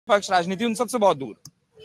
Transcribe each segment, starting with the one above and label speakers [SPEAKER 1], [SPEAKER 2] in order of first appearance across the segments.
[SPEAKER 1] निष्पक्ष राजनीति उन सबसे बहुत दूर।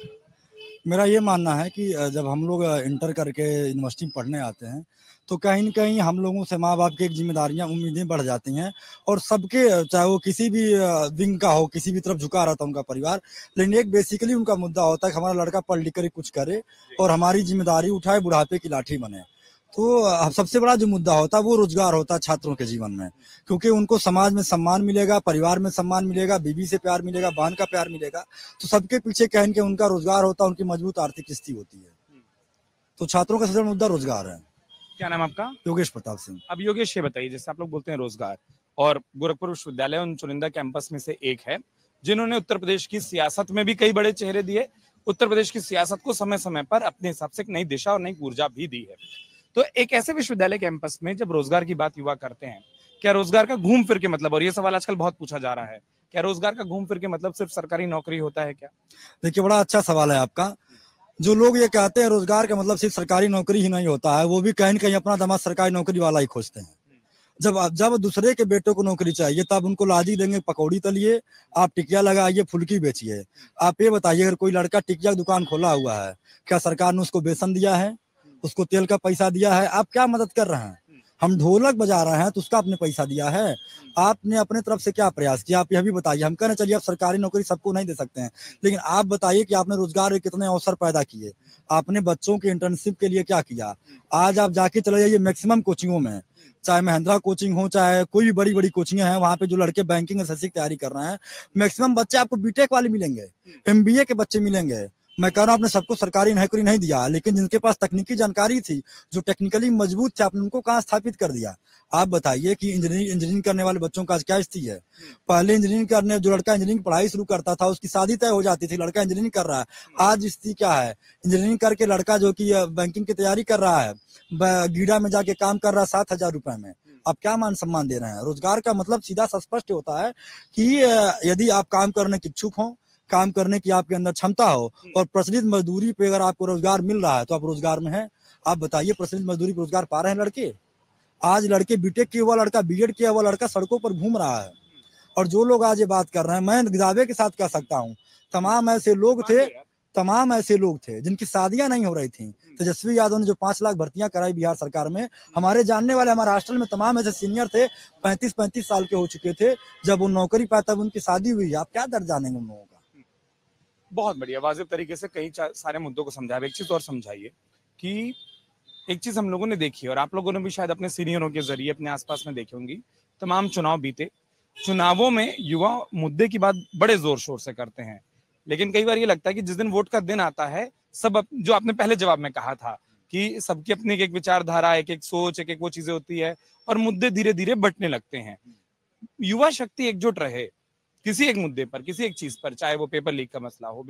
[SPEAKER 2] मेरा ये मानना है कि जब हम लोग इंटर करके यूनिवर्सिटी में पढ़ने आते हैं तो कहीं न कहीं हम लोगों से माँ बाप की एक जिम्मेदारियां उम्मीदें बढ़ जाती हैं और सबके चाहे वो किसी भी विंग का हो, किसी भी तरफ झुका रहता है उनका परिवार, लेकिन एक बेसिकली उनका मुद्दा होता है कि हमारा लड़का पढ़ लिख कर कुछ करे और हमारी जिम्मेदारी उठाए, बुढ़ापे की लाठी बने। तो सबसे बड़ा जो मुद्दा होता है वो रोजगार होता है छात्रों के जीवन में, क्योंकि उनको समाज में सम्मान मिलेगा, परिवार में सम्मान मिलेगा, बीवी से प्यार मिलेगा, बहन का प्यार मिलेगा। तो सबके पीछे कहीं के उनका रोजगार होता है, उनकी मजबूत आर्थिक स्थिति होती है। तो छात्रों का सबसे बड़ा मुद्दा रोजगार है।
[SPEAKER 1] क्या नाम आपका?
[SPEAKER 2] योगेश प्रताप सिंह।
[SPEAKER 1] अब योगेश ये बताइए, जैसे आप लोग बोलते हैं रोजगार, और गोरखपुर विश्वविद्यालय उन चुनिंदा कैंपस में से एक है जिन्होंने उत्तर प्रदेश की सियासत में भी कई बड़े चेहरे दिए, उत्तर प्रदेश की सियासत को समय समय पर अपने हिसाब से एक नई दिशा और नई ऊर्जा भी दी है। तो एक ऐसे विश्वविद्यालय कैंपस में जब रोजगार की बात युवा करते हैं, क्या रोजगार का घूम फिर के मतलब, और ये सवाल आजकल बहुत पूछा जा रहा है, क्या रोजगार का घूम फिर के मतलब सिर्फ सरकारी नौकरी होता है क्या?
[SPEAKER 2] देखिए, बड़ा अच्छा सवाल है आपका। जो लोग ये कहते हैं रोजगार का मतलब सिर्फ सरकारी नौकरी ही नहीं होता है, वो भी कहीं न कहीं अपना दामाद सरकारी नौकरी वाला ही खोजते हैं। जब दूसरे के बेटों को नौकरी चाहिए तब उनको लाजी देंगे, पकौड़ी तलिए, आप टिकिया लगाइए, फुल्की बेचिए। आप ये बताइए, अगर कोई लड़का टिकिया की दुकान खोला हुआ है, क्या सरकार ने उसको बेसन दिया है, उसको तेल का पैसा दिया है? आप क्या मदद कर रहे हैं? हम ढोलक बजा रहे हैं तो उसका आपने पैसा दिया है? आपने अपने तरफ से क्या प्रयास किया? आप यह भी बताइए। हम कहना चलिए आप सरकारी नौकरी सबको नहीं दे सकते हैं, लेकिन आप बताइए कि आपने रोजगार के कितने अवसर पैदा किए, आपने बच्चों की इंटर्नशिप के लिए क्या किया? आज आप जाके चले जाइए मैक्सिमम कोचिंगों में, चाहे महिंद्रा कोचिंग हो, चाहे कोई भी बड़ी बड़ी कोचिंग है, वहाँ पे जो लड़के बैंकिंग एसएससी की तैयारी कर रहे हैं, मैक्सिमम बच्चे आपको बीटेक वाले मिलेंगे, एमबीए के बच्चे मिलेंगे। मैं कह रहा हूँ आपने सबको सरकारी नौकरी नहीं दिया, लेकिन जिनके पास तकनीकी जानकारी थी, जो टेक्निकली मजबूत थे, आपने उनको कहाँ स्थापित कर दिया? आप बताइए कि इंजीनियरिंग करने वाले बच्चों का आज क्या स्थिति है? पहले इंजीनियरिंग करने जो लड़का इंजीनियरिंग पढ़ाई शुरू करता था उसकी शादी तय हो जाती थी, लड़का इंजीनियरिंग कर रहा है। आज स्थिति क्या है? इंजीनियरिंग करके लड़का जो कि बैंकिंग की तैयारी कर रहा है, गीडा में जाके काम कर रहा है 7,000 रुपए में। आप क्या मान सम्मान दे रहे हैं? रोजगार का मतलब सीधा स्पष्ट होता है कि यदि आप काम करने के इच्छुक हो, काम करने की आपके अंदर क्षमता हो और प्रचलित मजदूरी पे अगर आपको रोजगार मिल रहा है तो आप रोजगार में हैं। आप बताइए, प्रचलित मजदूरी पे रोजगार पा रहे हैं लड़के? आज लड़के बीटेक किया हुआ लड़का, बीएड किया हुआ लड़का सड़कों पर घूम रहा है। और जो लोग आज ये बात कर रहे हैं, मैं दावे के साथ कह सकता हूँ, तमाम ऐसे लोग थे जिनकी शादियां नहीं हो रही थी। तेजस्वी यादव ने जो 5 लाख भर्तियां कराई बिहार सरकार में, हमारे जानने वाले हमारे हॉस्टल में तमाम ऐसे सीनियर थे, 35-35 साल के हो चुके थे, जब वो नौकरी पाया तब उनकी शादी हुई। आप क्या दर्द जानेंगे उन लोगों का?
[SPEAKER 1] बहुत बढ़िया, वाजिब तरीके से कई सारे मुद्दों को समझा। एक चीज और समझाइए कि एक चीज हम लोगों ने देखी और आप लोगों ने भी शायद अपने सीनियरों के जरिए अपने आसपास में देखी होंगी, तमाम चुनाव बीते, चुनावों में युवा मुद्दे की बात बड़े जोर शोर से करते हैं, लेकिन कई बार ये लगता है कि जिस दिन वोट का दिन आता है, जो आपने पहले जवाब में कहा था कि सबकी अपनी एक विचारधारा, एक एक सोच, एक एक वो चीजें होती है और मुद्दे धीरे धीरे बंटने लगते हैं। युवा शक्ति एकजुट रहे किसी एक मुद्दे पर, किसी एक चीज पर, चाहे वो पेपर लीक का मसला हो,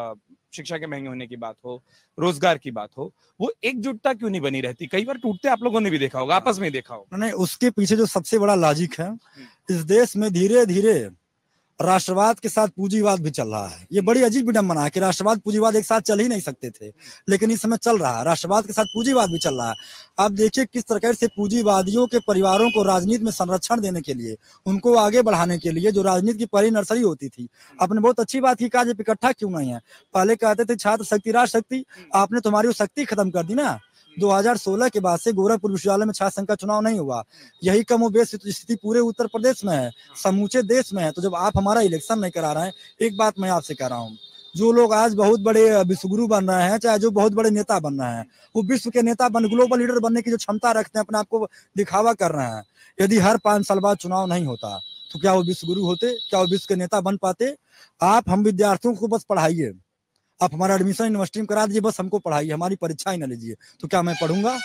[SPEAKER 1] शिक्षा के महंगे होने की बात हो, रोजगार की बात हो, वो एकजुटता क्यों नहीं बनी रहती? कई बार टूटते आप लोगों ने भी देखा होगा, आपस में देखा होगा।
[SPEAKER 2] नहीं, उसके पीछे जो सबसे बड़ा लॉजिक है, इस देश में धीरे धीरे राष्ट्रवाद के साथ पूंजीवाद भी चल रहा है। ये बड़ी अजीब विडंबना है कि राष्ट्रवाद पूंजीवाद एक साथ चल ही नहीं सकते थे, लेकिन इस समय चल रहा है। राष्ट्रवाद के साथ पूंजीवाद भी चल रहा है। आप देखिए किस तरह से पूंजीवादियों के परिवारों को राजनीति में संरक्षण देने के लिए, उनको आगे बढ़ाने के लिए, जो राजनीति की पहली नर्सरी होती थी, आपने बहुत अच्छी बात की, आज इकट्ठा क्यों नहीं है? पहले कहते थे छात्र शक्ति राष्ट्र शक्ति, आपने तुम्हारी वो शक्ति खत्म कर दी ना। 2016 के बाद से गोरखपुर विश्वविद्यालय में छात्र संघ का चुनाव नहीं हुआ। यही कमोबेश स्थिति पूरे उत्तर प्रदेश में है, समूचे देश में है। तो जब आप हमारा इलेक्शन नहीं करा रहे हैं, एक बात मैं आपसे कह रहा हूँ, जो लोग आज बहुत बड़े विश्वगुरु बन रहे हैं, चाहे जो बहुत बड़े नेता बन रहे हैं, वो विश्व के नेता ग्लोबल लीडर बनने की जो क्षमता रखते हैं, अपने आप को दिखावा कर रहे हैं। यदि हर 5 साल बाद चुनाव नहीं होता तो क्या वो विश्वगुरु होते? क्या वो विश्व के नेता बन पाते? हम विद्यार्थियों को बस पढ़ाइए, आप हमारा एडमिशन यूनिवर्सिटी में करा दीजिए, बस हमको पढ़ाइए, हमारी परीक्षा ही न लीजिए, तो क्या मैं पढ़ूंगा?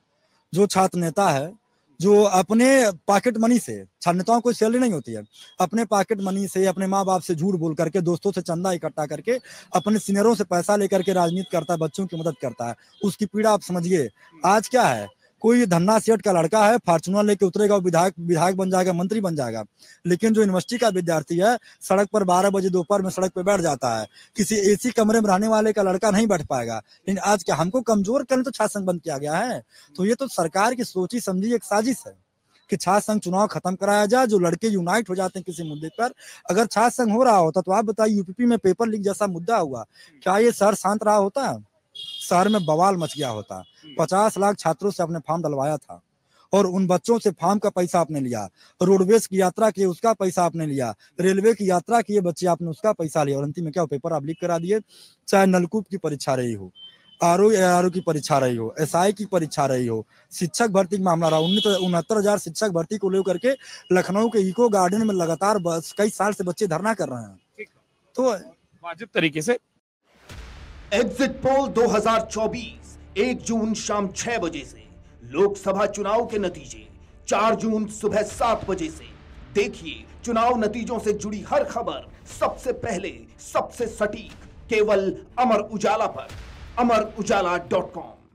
[SPEAKER 2] जो छात्र नेता है, जो अपने पॉकेट मनी से, छात्र नेताओं को सैलरी नहीं होती है, अपने पॉकेट मनी से, अपने माँ बाप से झूठ बोल करके, दोस्तों से चंदा इकट्ठा करके, अपने सीनियरों से पैसा लेकर के राजनीति करता है, बच्चों की मदद करता है, उसकी पीड़ा आप समझिए। आज क्या है, कोई धन्ना सेठ का लड़का है, फॉर्चूनर लेके उतरेगा, विधायक बन जाएगा, मंत्री बन जाएगा, लेकिन जो यूनिवर्सिटी का विद्यार्थी है, सड़क पर 12 बजे दोपहर में सड़क पर बैठ जाता है, किसी एसी कमरे में रहने वाले का लड़का नहीं बैठ पाएगा। लेकिन आज क्या हमको कमजोर करने तो छात्र संघ बंद किया गया है? तो ये तो सरकार की सोची समझी एक साजिश है। कि छात्र संघ चुनाव खत्म कराया जाए, जो लड़के यूनाइट हो जाते हैं किसी मुद्दे पर। अगर छात्र संघ हो रहा होता तो आप बताइए, यूपीपी में पेपर लीक जैसा मुद्दा हुआ, क्या ये शहर शांत रहा होता? शहर में बवाल मच गया होता। 50 लाख छात्रों से आपने फॉर्म डलवाया था और उन बच्चों से फॉर्म का पैसा आपने लिया, रोडवेज की यात्रा की उसका पैसा आपने लिया, रेलवे की यात्रा की बच्चे आपने उसका पैसा लिया, और अंतिम में क्या पेपर आप लीक करा दिए। चाहे नलकूप की परीक्षा रही हो, आरओ की परीक्षा रही हो, एसआई की परीक्षा रही हो, शिक्षक भर्ती का मामला रहा, 69,000 शिक्षक भर्ती को लेकर के लखनऊ के इको गार्डन में लगातार कई साल से बच्चे धरना कर रहे हैं। तो
[SPEAKER 1] वाजिब तरीके से
[SPEAKER 3] एग्जिट पोल 2024 1 जून शाम 6 बजे से, लोकसभा चुनाव के नतीजे 4 जून सुबह 7 बजे से। देखिए चुनाव नतीजों से जुड़ी हर खबर सबसे पहले, सबसे सटीक, केवल अमर उजाला पर, amarujala.com।